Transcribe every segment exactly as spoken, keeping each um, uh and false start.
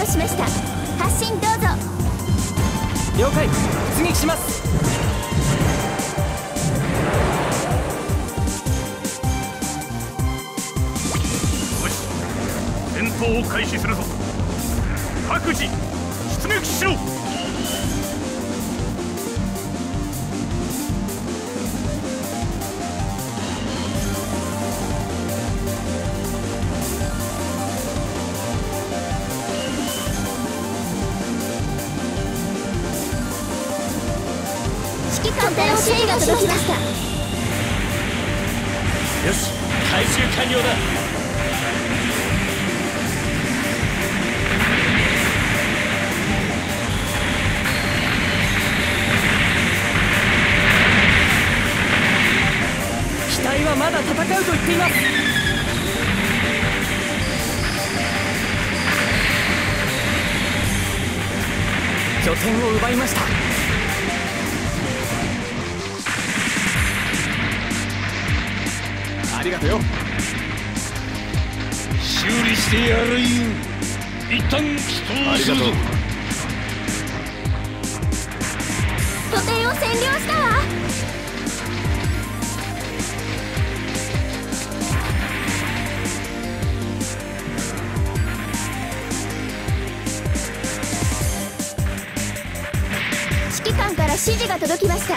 しました。発進どうぞ。 了解。出撃します。 よし、戦闘を開始するぞ。各自出撃しろ。 指揮官から指示が届きました。 よし、回収完了だ。機体はまだ戦うと言っています。拠点を奪いました。ありがとうよ。 修理してやるよ。一旦起動するぞ。 拠点を占領したわ。指揮官から指示が届きました。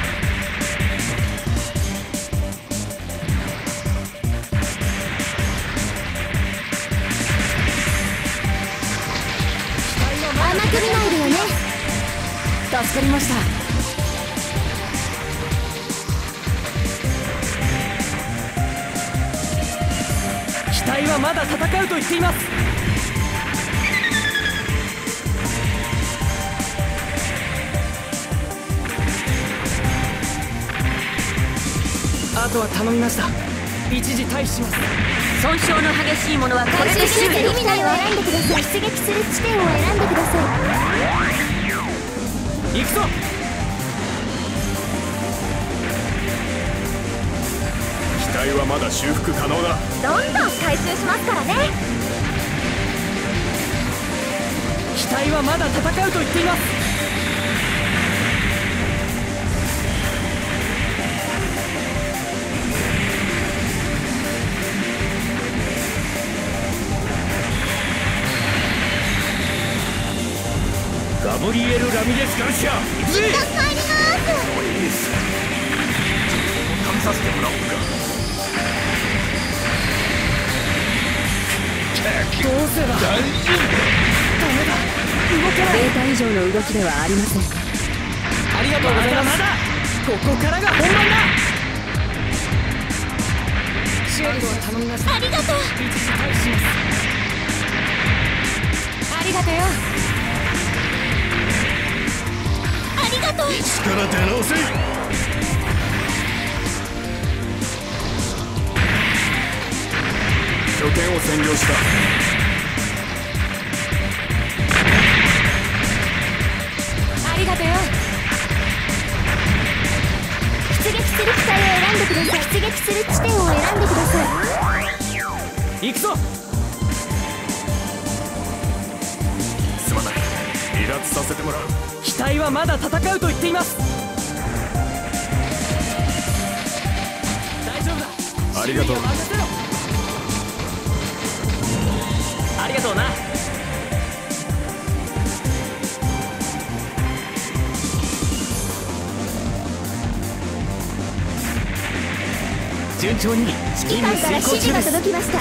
甘く見ないでよね。 助かりました。機体はまだ戦うと言っています。あとは頼みました。一時退避します。 損傷の激しいものはこれで修理。 機体を選んでください。出撃する地点を選んでください。 行くぞ。 機体はまだ修復可能だ。 どんどん回収しますからね。 機体はまだ戦うと言っています。 ガブリエル・ラミレス・ガルシア、行くぜ。 一旦帰ります。 おいいす。試させてもらおうか。 どうせだ。 大丈夫。 ダメだ。動けない。 データ以上の動きではありません。 ありがとうございます。 まだまだここからが本番だ。修理を頼みました。 ありがとう。 一時退避します。 ありがとうよ。ありがとう。 一から出直せ。拠点を占領した。 ありがとうよ。出撃する機体を選んでください。出撃する地点を選んでください。 行くぞ。 すまない。離脱させてもらう。 機体はまだ戦うと言っています。大丈夫だ。 ありがとう。 修理を任せろ。ありがとうな。順調に指揮官から指示が届きました。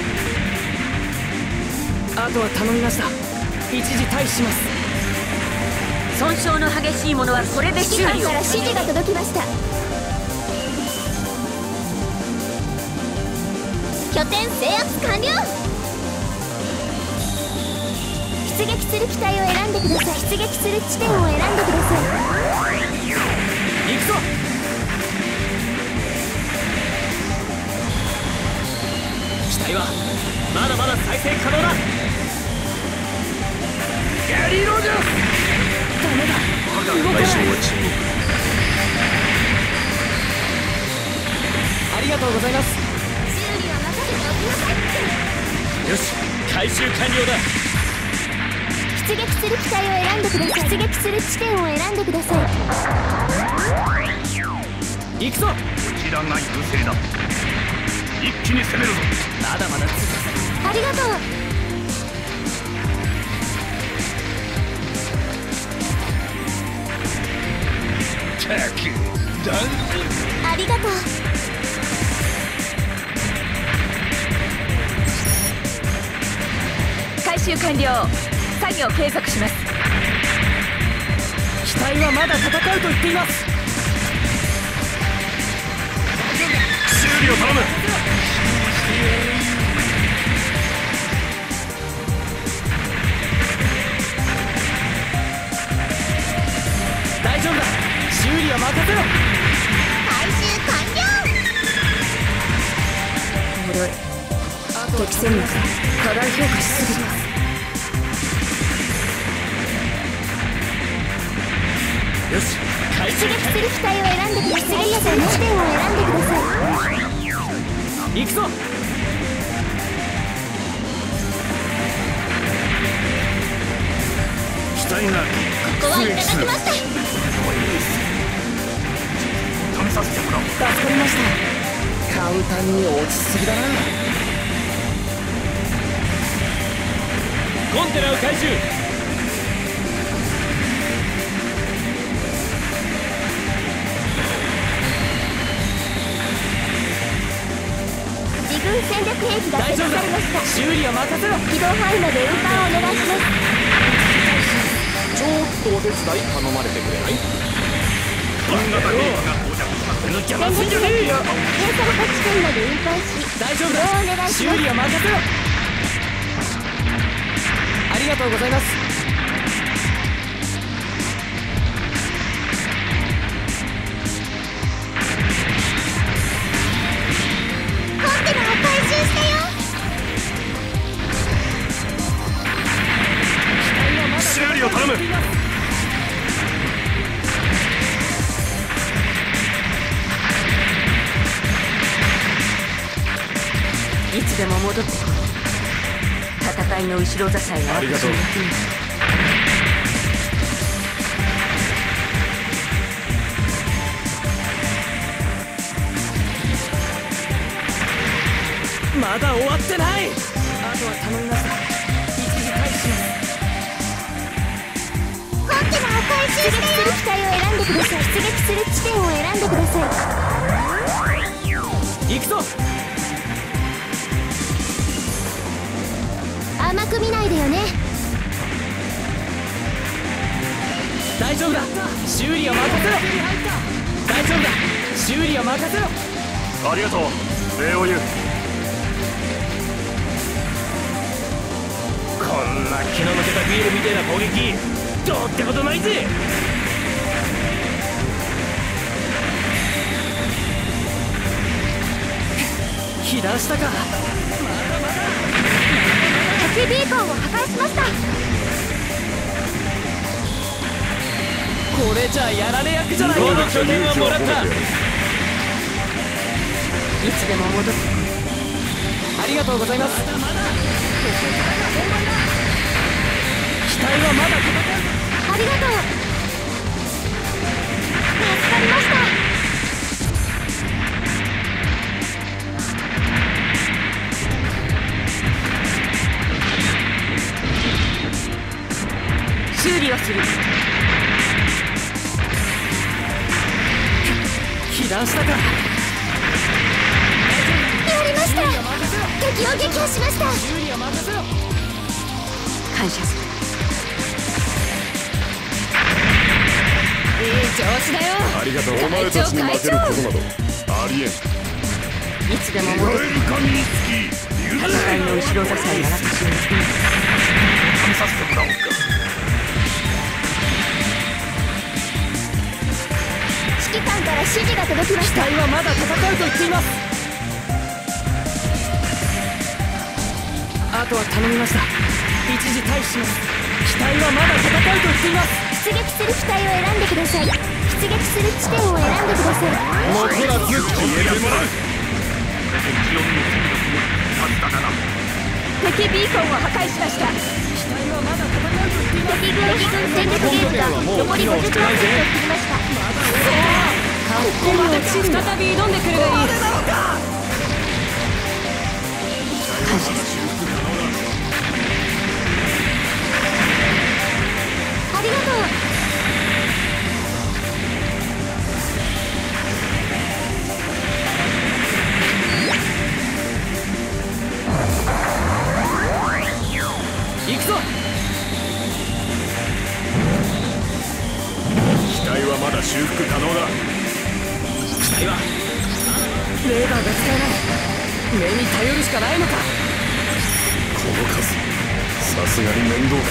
あとは頼みました。一時退避します。 損傷の激しいものはこれで修理を。 指揮官から指示が届きました。拠点制圧完了。出撃する機体を選んでください。出撃する地点を選んでください。 行くぞ。機体はまだまだ再生可能だ。 ガリロジャー。 ダメだ。動けない。ありがとうございます。 修理は任せておきなさい。 よし、回収完了だ。 出撃する機体を選んでください。出撃する地点を選んでください。 行くぞ。 こちらが優勢だ。一気に攻めるぞ。 まだまだ続く。 ありがとう。ありがとう。 回収完了。作業継続します。 機体はまだ戦うと言っています。 修理を頼む。 大丈夫だ。修理は任せろ。 回収完了。 おもろい。敵戦力過大評価しすぎる。 よし、回収出撃する機体を選んでください。速やかに地点を選んでください。 行くぞ。 機体がここはいただきました。 試させてもらおう。 助かりました。簡単に落ちすぎだな。コンテナを回収。 自軍戦略兵器が設置大丈夫だ。 されました。 修理は任せろ。 軌道範囲まで運搬をお願いします。 ちょっとお手伝い頼まれてくれない？ 新型兵器が到着します。 邪戦略兵器を検査の地点まで運搬し、 大丈夫軌道をお願いだ。 します。 修理は任せろ。ありがとうございます。 コンテナを回収したよ。 修理を頼む。 いつでも戻ってこい。戦いの後ろ支えがありがとう。 まだ終わってない。あとは頼みました。一時回避します。 コンテナを回収したよ。出撃する機体を選んでください。出撃する地点を選んでください。 行くぞ。 甘く見ないでよね。 大丈夫だ。修理は任せろ。大丈夫だ。修理は任せろ。 ありがとう、礼を言う。 こんな気の抜けたビールみたいな攻撃どうってことないぜ。被弾したか。 敵ビーコンを破壊しました。 これじゃやられ役じゃないか。この拠点はもらった。いつでも戻ってこい。 ありがとうございます。機体はまだ戦う。 ありがとう。助かりました。 修理をする。 被弾したか。 やりました。敵を撃破しました。 修理は任せろ。 感謝する。 いい調子だよ。 ありがとう。 お前たちに負けることなどありえん。 いつでも戻ってこい。戦いの後ろ支えが私に試させてもらおうか。 指揮官から指示が届きまし機た。 体はまだ戦うと言っています。あとは頼みました。一時退避します。機体はまだ戦うと言っています。 出撃する機体を選んでください。出撃する地点を選んでください。 もうらず消えてもらう。敵を見る数だな。 敵ビーコンを破壊しました。 機体はまだ戦うと言っています。 電力ゲージが残り ごじゅっパーセント を切りました。 ここまで再び挑んでくるがいい。 ありがとう。 行くぞ。 機体はまだ修復可能だ。 機体はレーダーが使えない。目に頼るしかないのか。 この数、さすがに面倒だ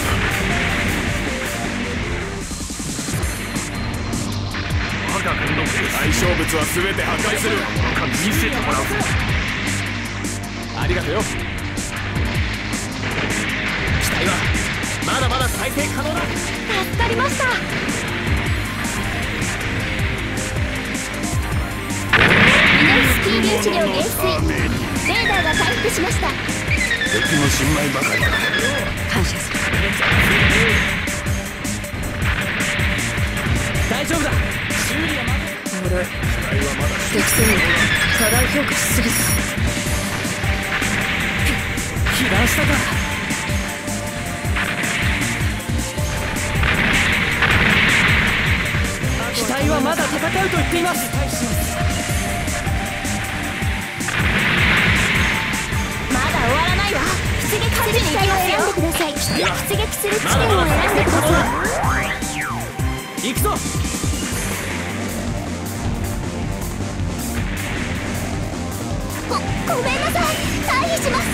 な。我が軍の対象物は全て破壊する。見せてもらうぞ。 ありがとうよ。機体はまだまだ再生可能だ。 助かりました。ミネスキー粒子量減衰。レーダーが回復しました。 敵の新米ばかりだ。 感謝する。 大丈夫だ。修理はまだ。 俺適正に過大評価しすぎた。 被弾したか。機体はまだ戦うと言っています。 まだ終わらないわ。出撃する機体を選んでください。出撃する地点を選んでください。 行くぞ。 ご、ごめんなさい。退避します。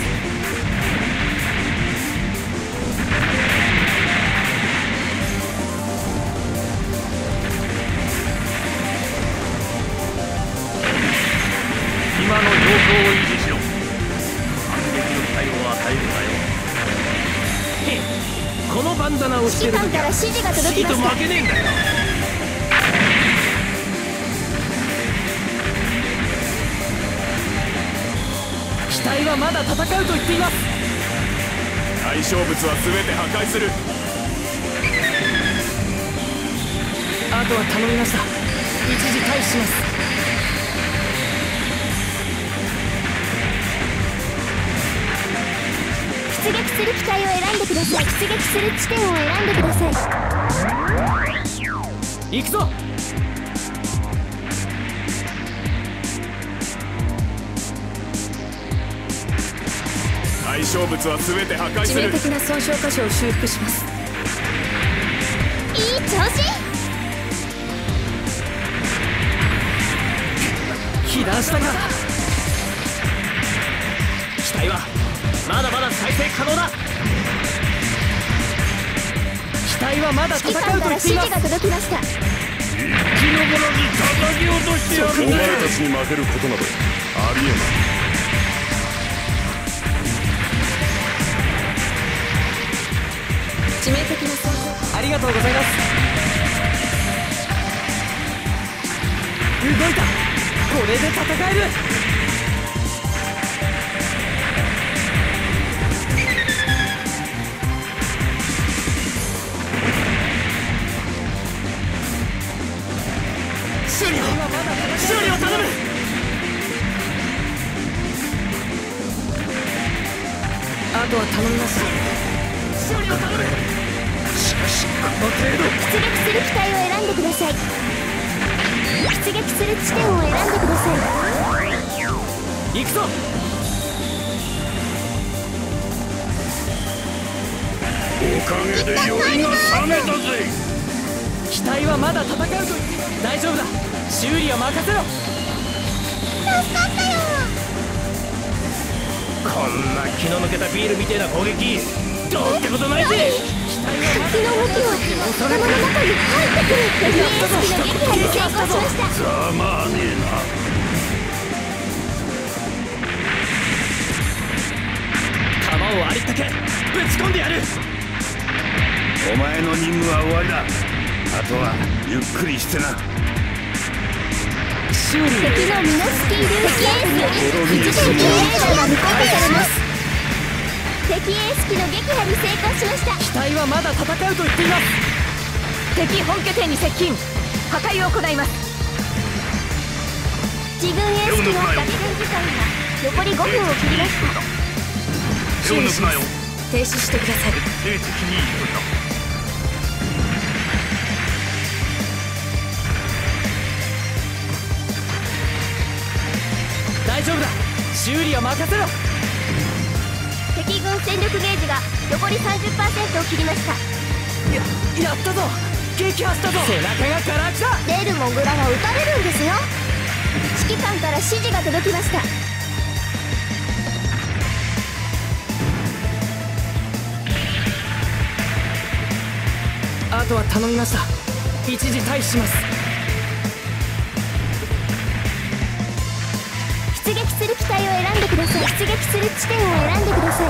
今の状況を維持しろ。反撃の機会を与えるなよ。 へっ、このバンダナをしてる指揮官から指示が届きました。 負けねえんだよ。 機体はまだ戦うと言っています。 対象物は全て破壊する。 あとは頼みました。一時退避します。 出撃する機体を選んでください。出撃する地点を選んでください。 行くぞ。 対象物は全て破壊する。 致命的な損傷箇所を修復します。 いい調子。 被弾したか。機体はまだまだ再生可能だ。機体はまだ戦うと指揮官から言っています。 指示が届きました。 生き残らず叩き落としてやるんだよ。お前たちに負けることなどありえない。 致命的な損傷。 ありがとうございます。動いた。これで戦える。修理を修理を頼む。 あとは頼みます。 修理を頼む。しかしこの程度。 出撃する機体を選んでください。出撃する地点を選んでください。 行くぞ。 おかげで酔いが覚めたぜ。 機体はまだ戦うと言っています。大丈夫だ。修理は任せろ。 助かったよ。 こんな気の抜けたビールみたいな攻撃どうってことないぜ。 敵の動きは頭の中に入ってくる。エフイーエスピの撃破に成功しました。 ざまあねえな。 弾をありったけぶち込んでやる。 お前の任務は終わりだ。あとはゆっくりしてな。 修理。 敵のミノスキー粒子エースより一時的にレーダーが無効化されます。 敵エース機の撃破に成功しました。 機体はまだ戦うと言っています。敵本拠点に接近、破壊を行います。 自軍エース機の作戦時間が残りごふんを切りました。 手を抜くなよ。 停止してください。 徹底的に急いだ。 大丈夫だ、修理は任せろ。 敵軍戦力ゲージが残り さんじゅっパーセント を切りました。 や、やったぞ、撃破したぞ。背中がガラクだ。 出るモグラは撃たれるんですよ。指揮官から指示が届きました。 あとは頼みました。一時退避します。 出撃する機体を選んでください。出撃する地点を選んでくださ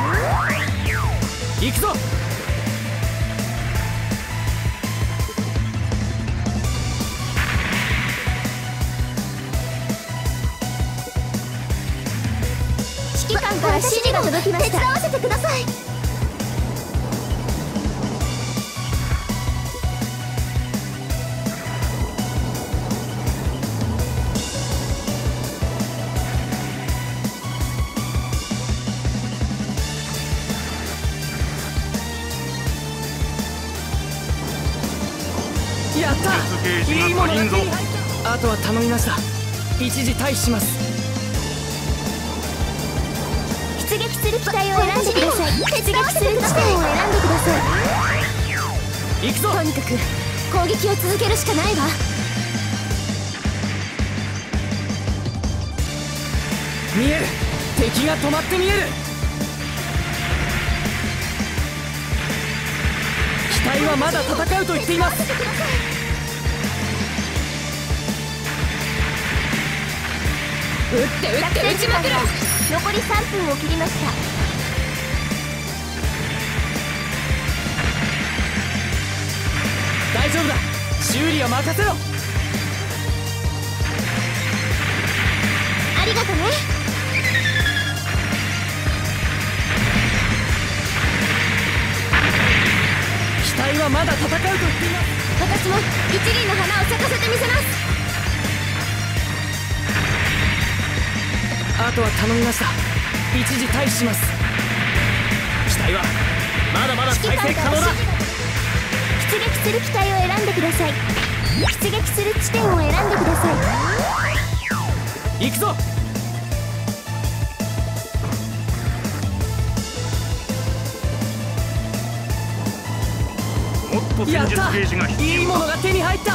い。 行くぞ。 指揮官から指示が届きました。手伝わせてください。 やった、いいものが手に入った。あとは頼みました。一時退避します。 出撃する機体を選んでください。出撃する地点を選んでください。 行くぞ。 とにかく攻撃を続けるしかないわ。 見える、敵が止まって見える。機体はまだ戦うと言っています。撃って撃って撃ちまくる。 残りさんぷんを切りました。 大丈夫だ、修理は任せろ。 ありがとね。 機体はまだ戦うと言っています。 私も一輪の花を咲かせてみせます。 あとは頼みました。一時退避します。機体はまだまだ再生可能だ。 出撃する機体を選んでください。出撃する地点を選んでください。行くぞ。 もっと戦術ゲージが必要だ。 いいものが手に入った。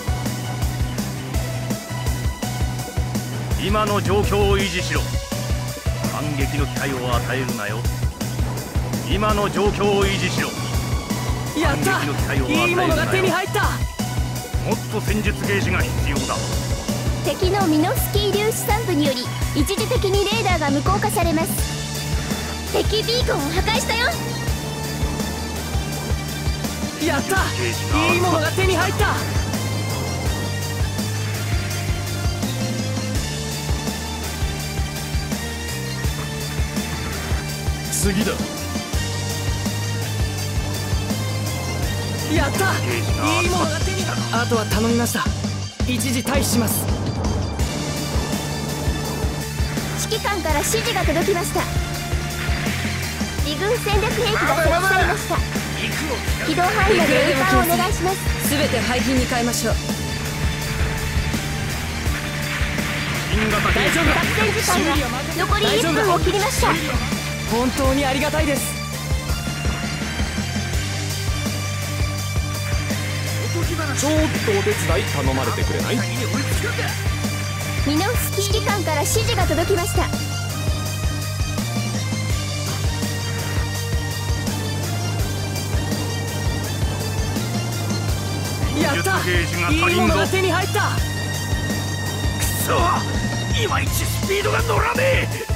今の状況を維持しろ。反撃の機会を与えるなよ。今の状況を維持しろ。 やった、いいものが手に入った。 もっと戦術ゲージが必要だ。 敵のミノフスキー粒子散布により一時的にレーダーが無効化されます。敵ビーコンを破壊したよ。 やった、いいものが手に入った。 次だ。 やった、いいものが手に入った。あとは頼みました。一時退避します。 指揮官から指示が届きました。自軍戦略兵器が設置されました。軌道範囲まで運搬をお願いします。 すべて廃品に変えましょう。大丈夫だ、 作戦時間が残りいっぷんを切りました。 本当にありがたいです。 ちょっとお手伝い頼まれてくれない？ ミノフスキー指揮官から指示が届きました。 やった、いいものが手に入った。くそ、いまいちスピードが乗らねえ。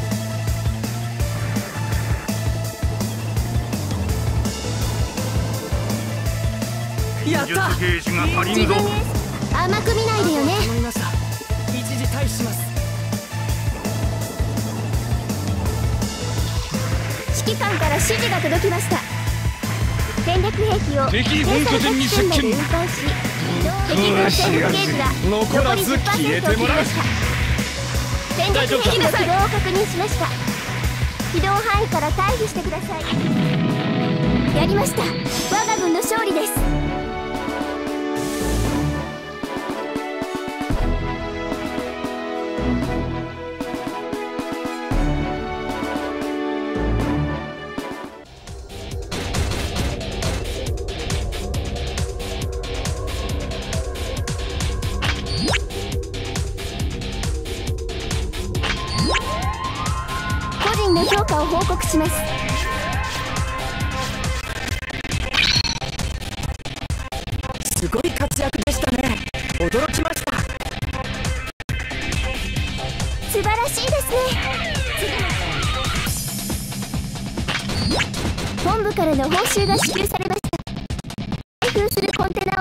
やった、 自分へ甘く見ないでよね。 頼みました。一時退避します。 揮官から指示が届きました。戦略兵器を敵本拠点に接近。 運搬し、敵軍戦力ゲージが残らず消えてもらう。 戦略兵器の起動を確認しました。起動範囲から退避してください。やりました。我が軍の勝利です。個人の評価を報告します。 すごい活躍でしたね。驚きました。 素晴らしいですね。本部からの報酬が支給されました。開封するコンテナ